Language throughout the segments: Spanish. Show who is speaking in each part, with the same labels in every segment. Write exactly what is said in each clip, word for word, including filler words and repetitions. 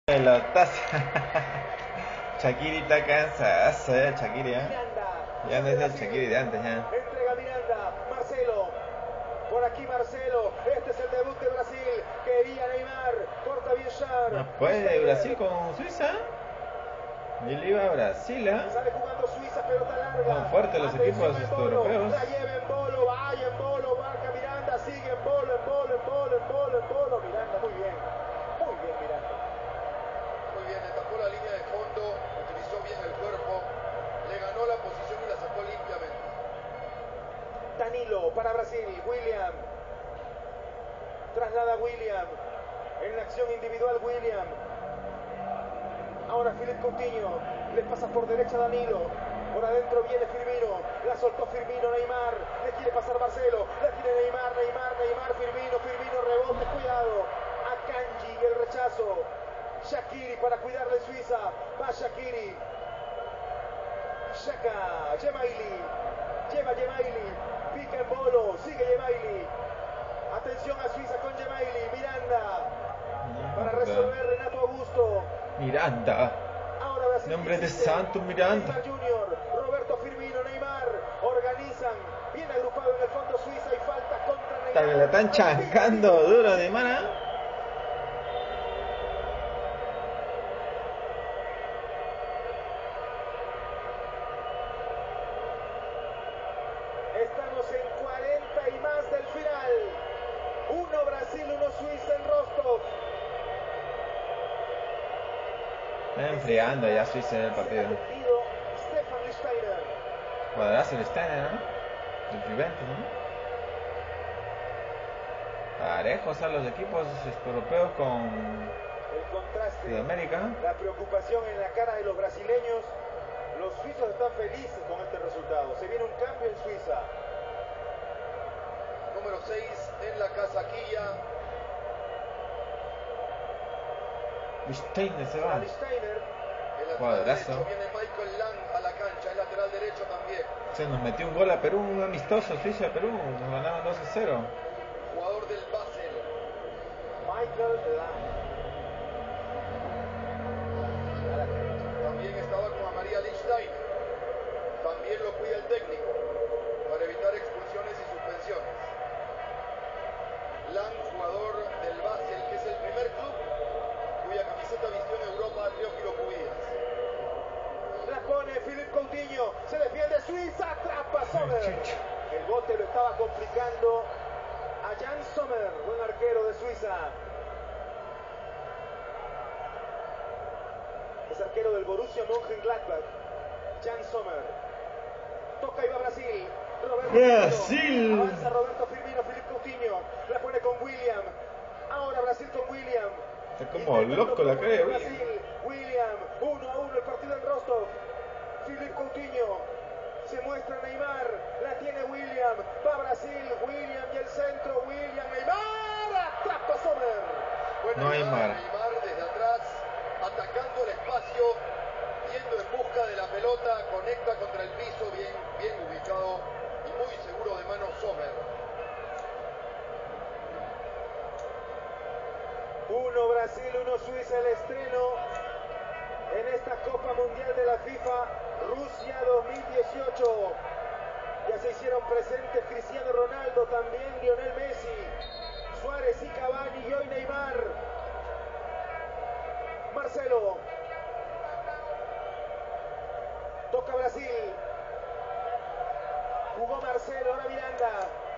Speaker 1: Pelotazo. Shaqiri está cansado, ya Shaqiri, ¿eh? Ya no es el Shaqiri de antes, ya.
Speaker 2: Entrega Miranda, Marcelo. Por aquí Marcelo. Este es el debut de Brasil. Quería Neymar. Corta bien Char.
Speaker 1: No puede Brasil con Suiza. Y le iba a Brasil, ¿eh?
Speaker 2: Sale jugando Suiza, pelota larga.
Speaker 1: Son fuertes los
Speaker 2: Atención
Speaker 1: equipos
Speaker 2: en Bolo.
Speaker 1: europeos.
Speaker 2: La lleva en Bolo, vaya en Bolo, marca Miranda, sigue en Bolo, en Bolo, en Bolo, en Bolo, en Bolo. Miranda, muy bien. Muy bien, Miranda.
Speaker 3: Muy bien, le tapó la línea de fondo, utilizó bien el cuerpo, le ganó la posición y la sacó limpiamente.
Speaker 2: Danilo para Brasil, William. Traslada William. En la acción individual William. Ahora Philippe Coutinho. Le pasa por derecha Danilo. Por adentro viene Firmino. La soltó Firmino, Neymar. Le quiere pasar Marcelo. La tiene Neymar, Neymar, Neymar, Firmino, Firmino, rebote, cuidado. A Kanji el rechazo. Shaqiri para cuidarle Suiza. Va Shaqiri. Shaka, Gemaili. Lleva Gemaili. Pica en Bolo. Sigue Gemaili. Atención a Suiza con Gemaili. Miranda. Para resolver Renato Augusto.
Speaker 1: Miranda.
Speaker 2: Ahora Brasil.
Speaker 1: Nombre de
Speaker 2: insiste.
Speaker 1: santo, Miranda.
Speaker 2: Neymar Junior. Roberto Firmino, Neymar. Organizan. Bien agrupado en el fondo Suiza y falta contra Neymar.
Speaker 1: También la están chancando duro de mana.
Speaker 2: Estamos en cuarenta y más del final. Uno Brasil, uno Suiza en Rostov.
Speaker 1: Está enfriando ya Suiza en el partido.
Speaker 2: Stefan Lichtsteiner.
Speaker 1: Cuadrazo el Steiner, ¿no? El Juventus, ¿no? Parejos a los equipos europeos con
Speaker 2: El contraste.
Speaker 1: Sudamérica.
Speaker 2: La preocupación en la cara de los brasileños. Los suizos están felices con este resultado. Se viene un cambio en Suiza.
Speaker 3: Número seis en la casaquilla.
Speaker 1: Steiner se va.
Speaker 2: Lichtsteiner.
Speaker 3: El lateral
Speaker 1: Cuadrazo.
Speaker 3: derecho viene Michael Lang a la cancha, el lateral derecho también.
Speaker 1: Se nos metió un gol a Perú, un amistoso Suiza Perú. Nos ganaron dos a cero.
Speaker 3: Jugador del Basel.
Speaker 2: Michael Lang.
Speaker 3: También estaba con María Lichtsteiner. También lo cuida el técnico para evitar expulsiones y suspensiones. Lang, jugador del Basel, que es el primer club cuya camiseta vistió en Europa Teófilo Cubillas.
Speaker 2: La pone Philippe Coutinho. Se defiende Suiza. Atrapa Sommer. El bote lo estaba complicando a Jan Sommer, buen arquero de Suiza. Es arquero del Borussia Mönchengladbach. Jan Sommer. Toca y va Brasil. Roberto
Speaker 1: Brasil.
Speaker 2: Firmino. Avanza Roberto Firmino. Philippe Coutinho. La pone con William. Ahora Brasil con William.
Speaker 1: Está como loco la cara de William.
Speaker 2: Brasil. William. Uno a uno el partido en Rostov. Philippe Coutinho. Se muestra Neymar. La tiene William. Va Brasil. William y el centro. William. Neymar. Atrapa Sommer.
Speaker 3: Buena
Speaker 1: Neymar.
Speaker 3: Neymar desde atrás, atacando el espacio, yendo en busca de la pelota, conecta contra el piso, bien, bien ubicado y muy seguro de mano Sommer.
Speaker 2: Uno Brasil, uno Suiza, el estreno en esta Copa Mundial de la FIFA Rusia dos mil dieciocho. Ya se hicieron presentes Cristiano Ronaldo, también Lionel Messi, Suárez y Cavani y hoy Neymar. Marcelo. Toca Brasil. Jugó Marcelo, ahora Miranda.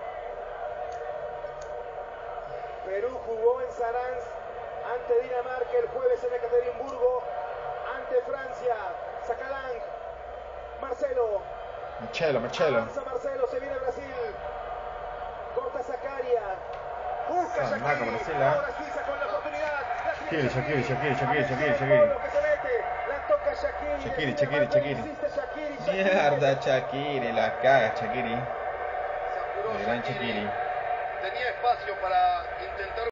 Speaker 2: Perú jugó en Saransk ante Dinamarca el jueves en Ekaterimburgo, ante Francia. Saca Lang. Marcelo.
Speaker 1: Marcelo, Marcelo.
Speaker 2: Avanza Marcelo, se viene Brasil. Corta Zacaria. Busca
Speaker 1: Ah, marca
Speaker 2: Shaqiri.
Speaker 1: Brasil, ¿eh?
Speaker 2: Ahora Suiza con la oportunidad. La tiene
Speaker 1: Shaqiri, Shaqiri, Shaqiri,
Speaker 2: Atención,
Speaker 1: Shaqiri, Shaqiri.
Speaker 2: Bolo que se mete. La toca Shaqiri.
Speaker 1: Shaqiri,
Speaker 2: decide
Speaker 1: Shaqiri,
Speaker 2: Mbappé,
Speaker 1: Shaqiri.
Speaker 2: insiste Shaqiri, Shaqiri.
Speaker 1: Mierda, Shaqiri, la caga Shaqiri.
Speaker 3: Se apuró
Speaker 1: El gran
Speaker 3: Shaqiri.
Speaker 1: Shaqiri.
Speaker 3: Tenía espacio para intentar